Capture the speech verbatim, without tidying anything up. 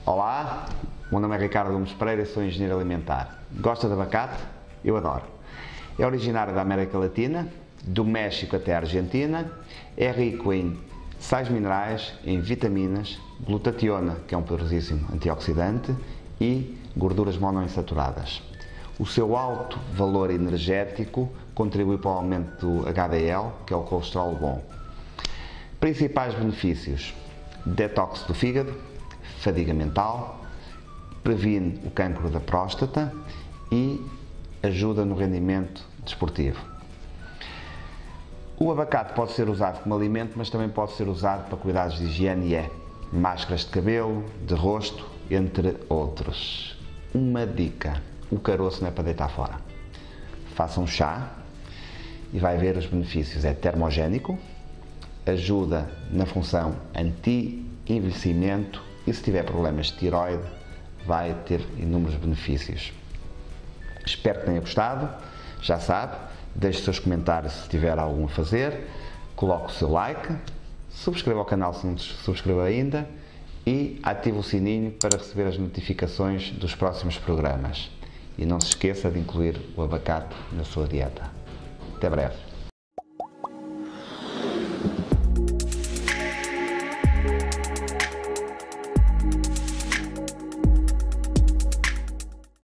Olá, meu nome é Ricardo Gomes Pereira e sou engenheiro alimentar. Gosta de abacate? Eu adoro. É originário da América Latina, do México até a Argentina, é rico em sais minerais, em vitaminas, glutationa, que é um poderosíssimo antioxidante, e gorduras monoinsaturadas. O seu alto valor energético contribui para o aumento do H D L, que é o colesterol bom. Principais benefícios: detox do fígado, fadiga mental, previne o cancro da próstata e ajuda no rendimento desportivo. O abacate pode ser usado como alimento, mas também pode ser usado para cuidados de higiene e é máscaras de cabelo, de rosto, entre outros. Uma dica: o caroço não é para deitar fora. Faça um chá e vai ver os benefícios. É termogénico, ajuda na função anti-envelhecimento e se tiver problemas de tiroide vai ter inúmeros benefícios. Espero que tenha gostado. Já sabe, deixe os seus comentários se tiver algum a fazer, coloque o seu like, subscreva o canal se não subscreveu ainda e ative o sininho para receber as notificações dos próximos programas. E não se esqueça de incluir o abacate na sua dieta. Até breve.